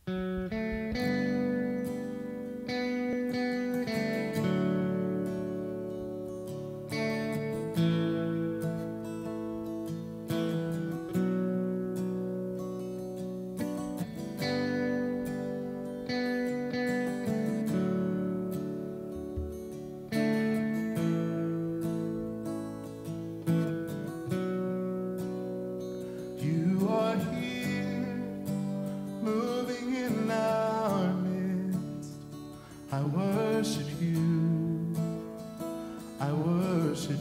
I worship you, I worship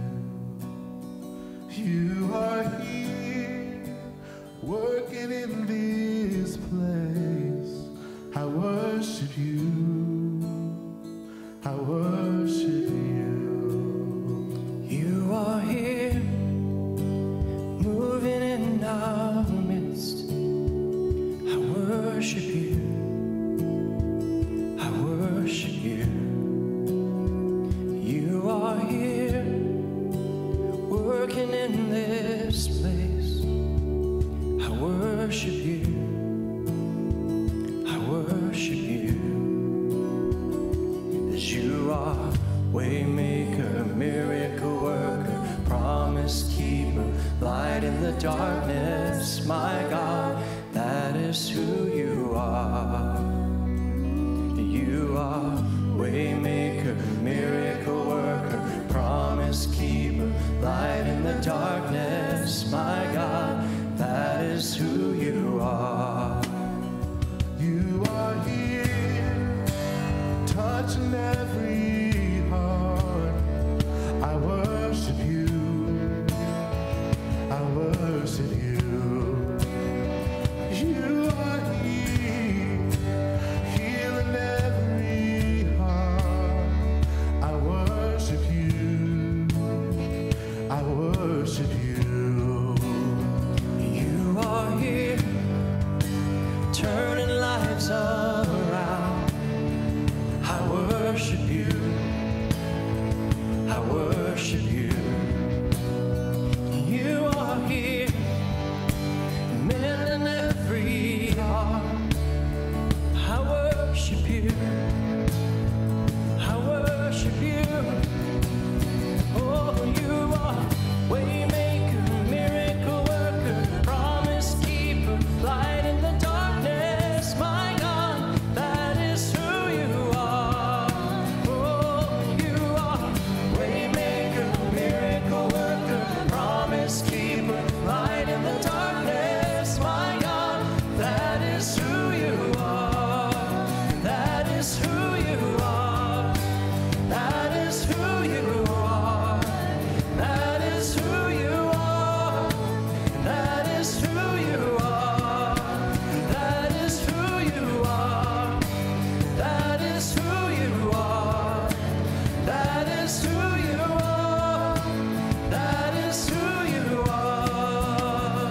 you. You are here, working in this place. I worship you, I worship you. You are here, moving in our midst. I worship you, I worship you. You are here, working in this place. I worship you, I worship you. As you are waymaker, miracle worker, promise keeper, light in the darkness, my God, that is who you are. You are waymaker, miracle worker, promise keeper, light in the darkness, my God, that is who you are. You are here, touching every heart. I worship you, I worship you. You are here, healing every heart. I worship you, I worship you. You are here, turning lives around. I worship you, I worship you. You are here, mending every heart. I worship you, I worship you. Oh, you are waymaker, miracle worker, promise keeper, light in the darkness, my God, that is who you are. Oh, you are waymaker, miracle worker, promise keeper, light in the darkness, my God, that is who you are. That is who you are. That is who you are. That is who you are. That is who you are. That is who you are. That is who you are. That is who you are. That is who you are.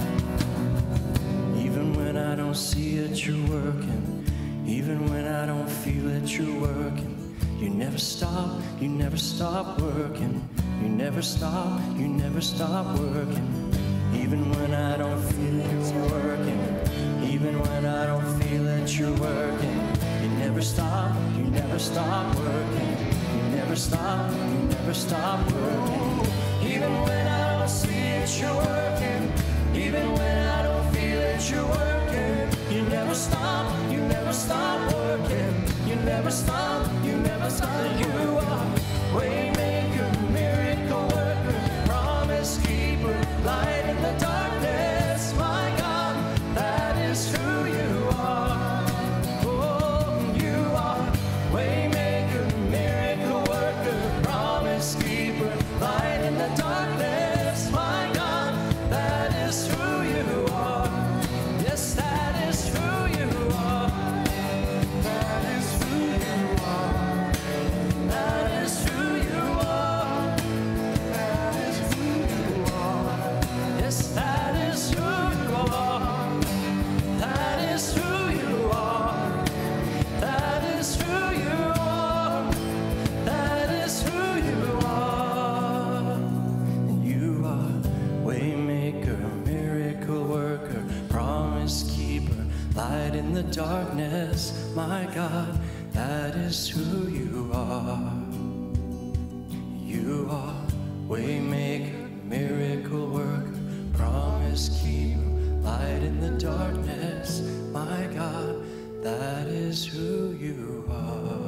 Even when I don't see it, you're working. Even when I don't feel it, you're working. You never stop working. You never stop working. Even when I don't feel it, you're working. Even when I don't feel it, you're working. You never stop working. You never stop working. Even when I don't see it, you're working. Even when I don't feel it, you're working. You never stop working. You never stop. You are waymaker, miracle worker, promise keeper, light in the darkness, my God, that is who you are. Oh, you are waymaker, miracle worker, promise keeper, light in the darkness, my God, that is who you are. Yes, that is who you are. That is who you are. That is who you are. That is who you are. Yes, that is who you are. That is who you are. That is who you are. That is who you are. You are waymaker, miracle worker, promise keeper, light in the darkness. My God, that is who you are. You are waymaker, miracle worker, promise keeper, light in the darkness. My God, that is who you are.